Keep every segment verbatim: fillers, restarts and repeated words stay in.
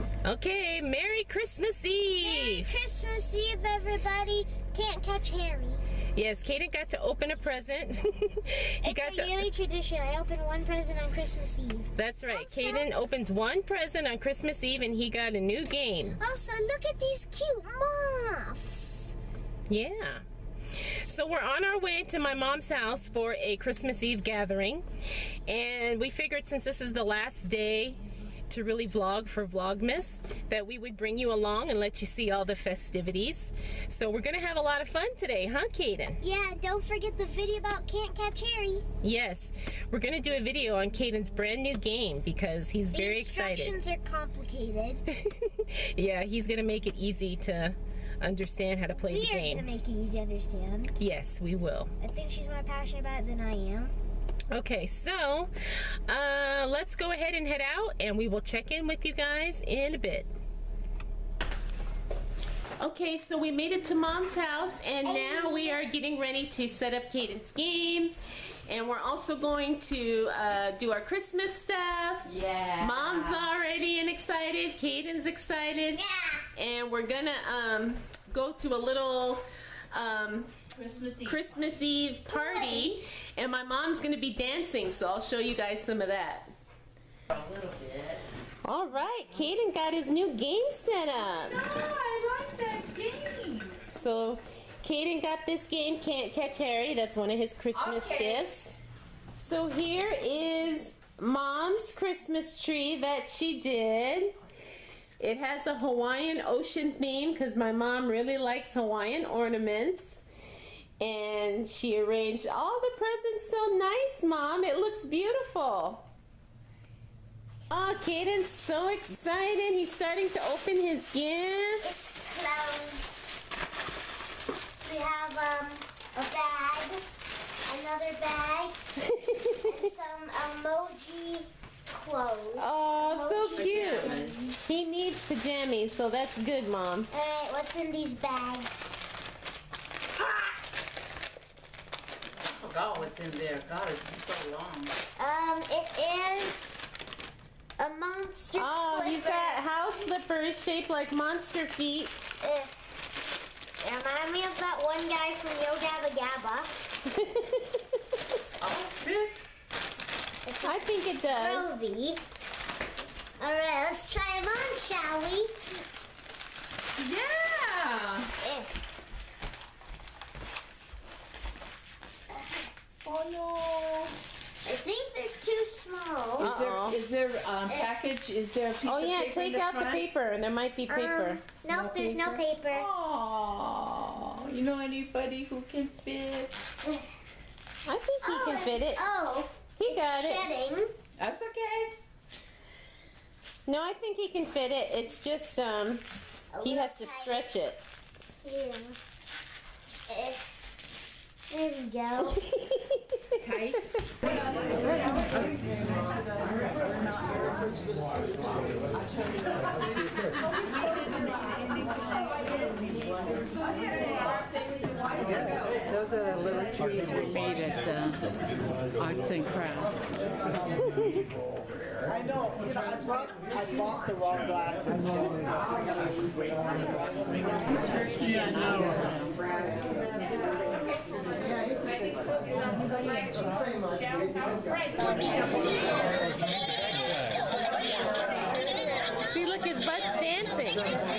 Okay, Merry Christmas Eve! Merry Christmas Eve, everybody. Can't catch Harry. Yes, Caden got to open a present. he it's got a to... yearly tradition. I open one present on Christmas Eve. That's right. Also, Caden opens one present on Christmas Eve and he got a new game. Also, look at these cute moths. Yeah. So we're on our way to my mom's house for a Christmas Eve gathering. And we figured since this is the last day to really vlog for Vlogmas, that we would bring you along and let you see all the festivities. So we're gonna have a lot of fun today, huh, Caden? Yeah, don't forget the video about Can't Catch Harry. Yes, we're gonna do a video on Caden's brand new game because he's the very excited. The instructions are complicated. Yeah, he's gonna make it easy to understand how to play we the game. We are gonna make it easy to understand. Yes, we will. I think she's more passionate about it than I am. Okay, so uh, let's go ahead and head out and we will check in with you guys in a bit. Okay, so we made it to Mom's house and now we are getting ready to set up Caden's game. And we're also going to uh, do our Christmas stuff. Yeah. Mom's already and excited. Caden's excited. Yeah. And we're gonna um, go to a little um, Christmas Eve. Christmas Eve party. And my mom's gonna be dancing, so I'll show you guys some of that. A little bit. All right, Caden got his new game set up. No, I like that game. So Caden got this game, Can't Catch Harry. That's one of his Christmas Okay. gifts. So here is Mom's Christmas tree that she did. It has a Hawaiian ocean theme because my mom really likes Hawaiian ornaments. And she arranged all the presents so nice, Mom. It looks beautiful. Oh, Caden's so excited. He's starting to open his gifts. It's clothes. We have um, a bag, another bag, and some emoji clothes. Oh, so Emoji cute. pajamas. He needs pajamas, so that's good, Mom. Alright, what's in these bags? I forgot what's in there. God, it's been so long. Um, it is a monster Oh, slipper. he's got house slippers shaped like monster feet. Uh, they remind me of that one guy from Yo Gabba Gabba. Outfit? I think it does. Roby. Alright, let's try them on, shall we? Yeah. Eh. Oh no. I think they're too small. Is there, Uh-oh. is there um, package? Is there a piece Oh of yeah, paper in take the out the front? paper. There might be paper. Um, nope, No there's no paper. Oh, you know anybody who can fit? I think he can fit it. Oh, He got it. shedding. That's okay. No, I think he can fit it. It's just um, A he little has to tight. stretch it. Yeah. Eh. There we go. Tight. Those are the little trees we made at the Arts and Crafts. I know, you know, I bought, I bought the wrong glasses. Yeah, no. See, look, his butt's dancing.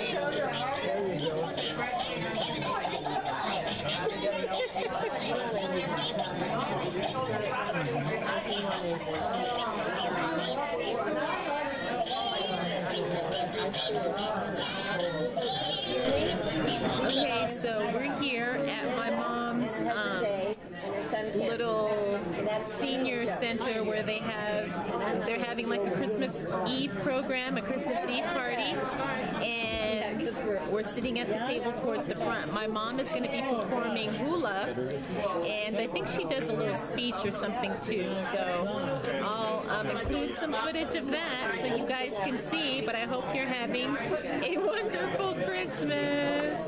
Okay, so we're here at my mom's um, little senior center where they have, they're having like a Christmas Eve program, a Christmas Eve party, and we're sitting at the table towards the front. My mom is going to be performing hula, and I think she does a little speech or something too, so I'll um, include some footage of that so you guys can see, but I hope you're having a wonderful Christmas.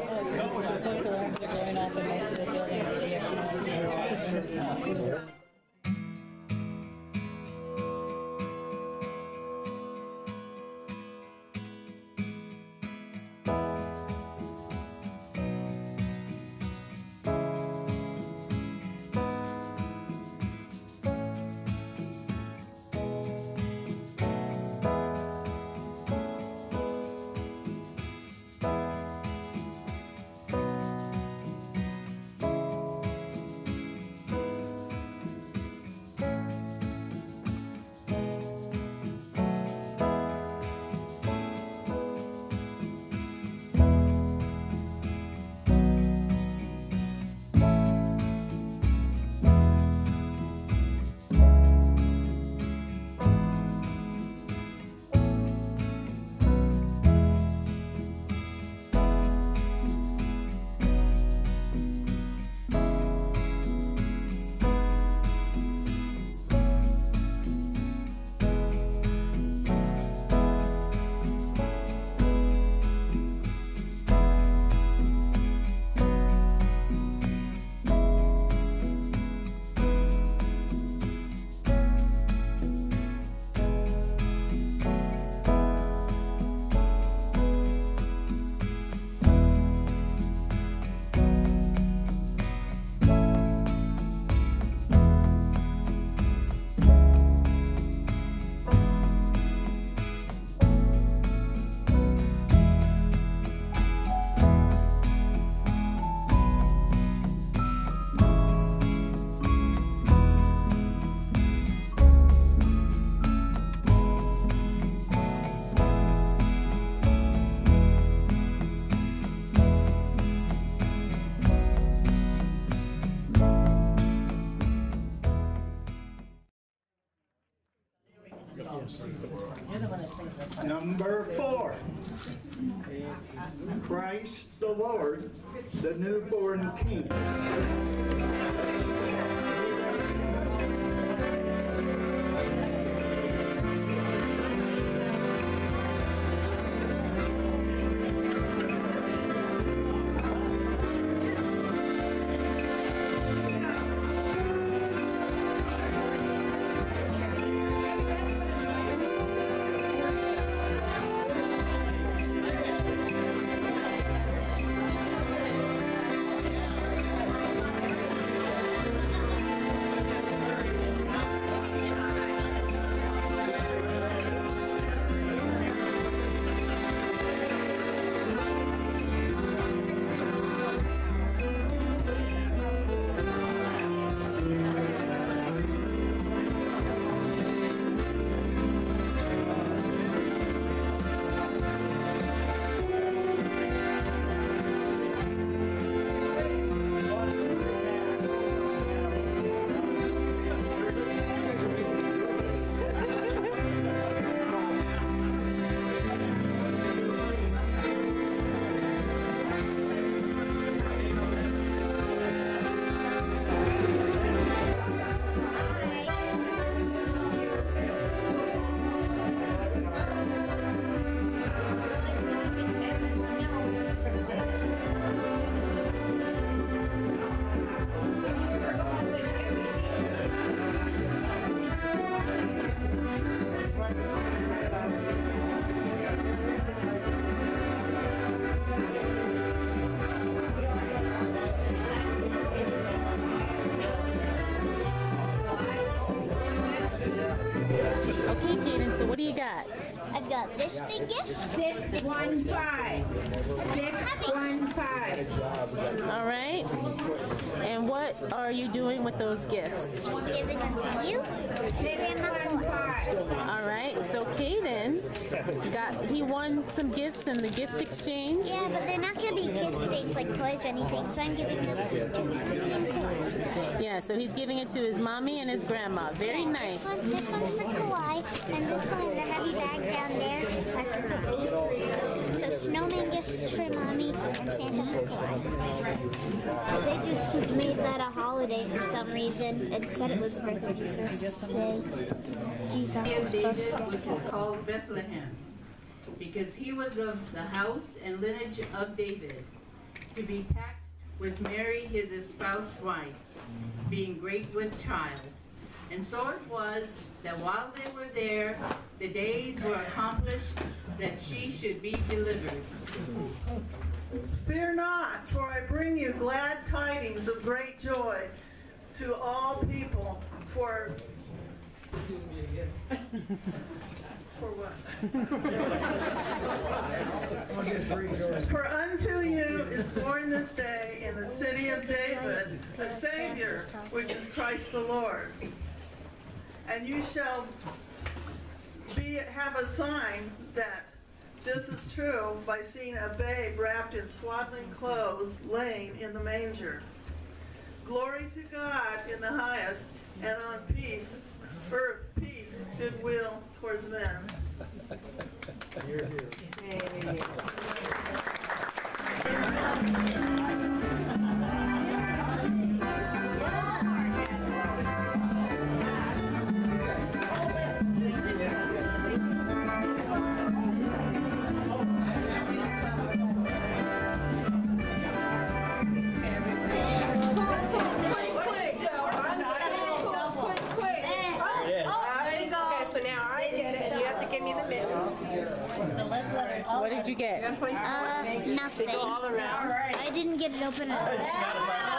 Number four, Christ the Lord, the newborn King. Okay, Kaden, so what do you got? I've got this big gift. Six, one, five. Six, one, five. All right. And what are you doing with those gifts? Giving them to you. Six, one, five. All right. So Kaden got he won some gifts in the gift exchange. Yeah, but they're not going to be kid things like toys or anything, so I'm giving them. Yeah. So he's giving it to his mommy and his grandma. Very nice. This, one, this one's for Kawhi, and this one, the heavy bag down there, are for Mommy. So snowman gifts for Mommy and Santa for Kawhi. They just made that a holiday for some reason and said it was the birth of Jesus Day. Jesus' birthday. Which is called Bethlehem, because he was of the house and lineage of David, to be taxed with Mary his espoused wife, being great with child. And so it was that while they were there, the days were accomplished that she should be delivered. Fear not, for I bring you glad tidings of great joy to all people. For for what? For unto you is born this day in the city of David a Savior, which is Christ the Lord. And you shall be have a sign that this is true by seeing a babe wrapped in swaddling clothes laying in the manger. Glory to God in the highest, and on peace, earth, peace, goodwill towards men. Here, here. What did you get? Uh, nothing. I didn't get it open at all.